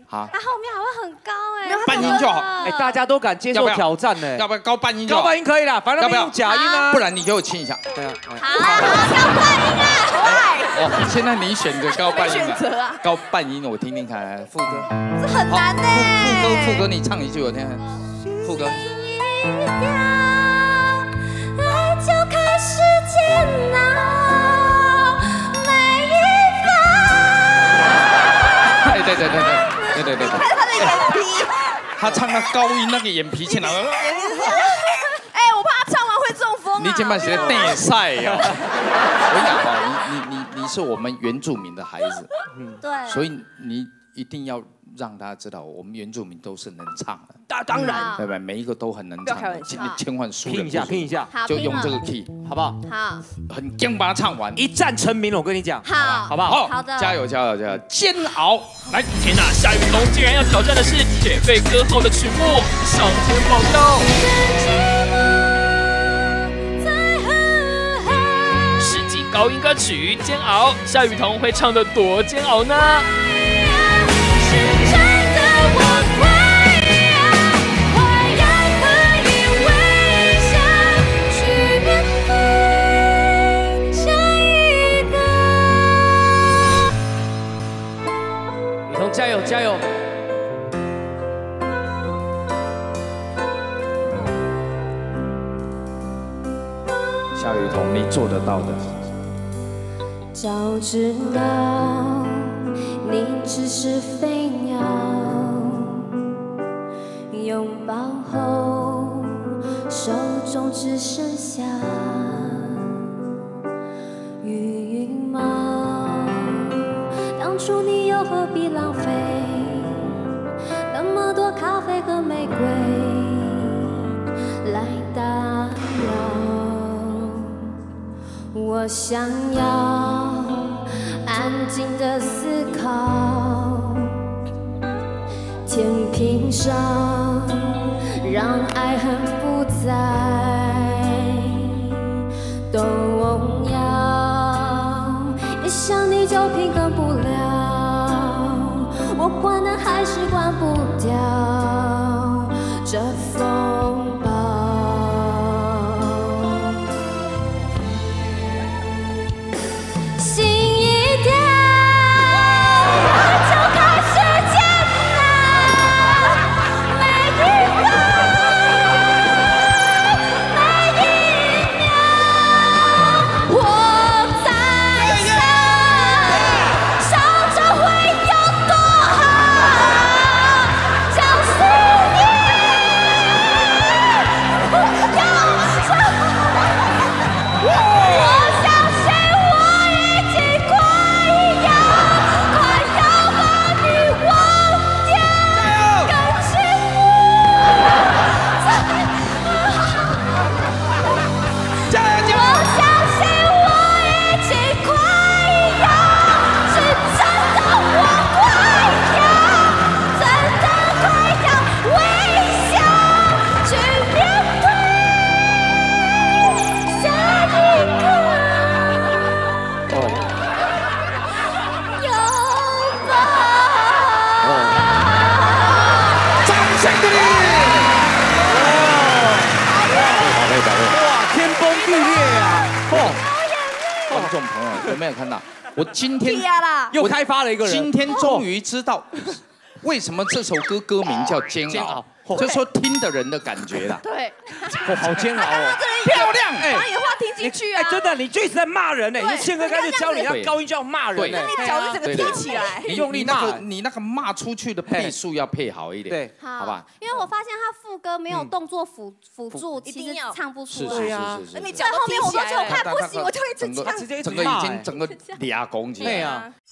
好， 他后面还会很高哎， 半音就好。 哎，大家都敢接受挑战呢。 要不要高半音？ 高半音可以啦，反正用假音啊。 不然你给我亲一下。对啊。 好，高半音啊，快！ 哦，现在你选择高半音选择啊。 高半音，我听听看，副歌。 这很难呢。 副歌你唱一句我听。副歌。 爱就开始煎熬，每一分。对。 他的眼皮。 他唱那高音那个眼皮去哪？ 哎，我怕他唱完会中风啊。 你今晚写电赛呀！我跟你讲哈，你是我们原住民的孩子， 对， 所以你一定要让他知道，我们原住民都是能唱的。 当然， 对不对？每一个都很能唱，千万输拼一下， 就用这个 key， 好不好？ 好， 很硬把它唱完， 一战成名了。我跟你讲， 好不好？ 好的， 加油！煎熬，来！ 天哪，夏雨桐竟然要挑战的是铁肺歌后的曲目，上天保佑！世纪高音歌曲《煎熬》，夏雨桐会唱得多煎熬呢？ 加油！ 夏雨桐，你做得到的。 早知道你只是飞鸟，拥抱后手中只剩下羽毛。当初你又何必浪费那么多咖啡和玫瑰来打扰？我想要安静的思考，天平上让爱恨不再动摇。一想你就平衡不了，我关灯还是关不掉这风暴。心一跳，我就开始煎熬，每一分每一秒，我在想，想着会有多好，告诉你，我相信我已经快要把你忘掉，感情我相信我已经快要，是真的我快要，真的快要微笑去面对下一个拥抱。 掌声鼓励！ 哇，天崩地裂啊！ 观众朋友有没有看到？我今天又开发了一个人， 今天终于知道为什么这首歌歌名叫《煎熬》，就是说听的人的感觉啦。 对， 好煎熬哦， 漂亮！哎， 把你的话听进去啊！ 真的，你就一直在骂人呢。宪哥开始教你要高音就要骂人， 你脚就整个提起来， 你用力骂。 你那个骂出去的配速要配好一点， 对， 好吧？ 因为我发现他副歌没有动作辅助，其实唱不出来。 是。 你脚后面我都就看不行，我就一直整个已经俩攻击。 对啊。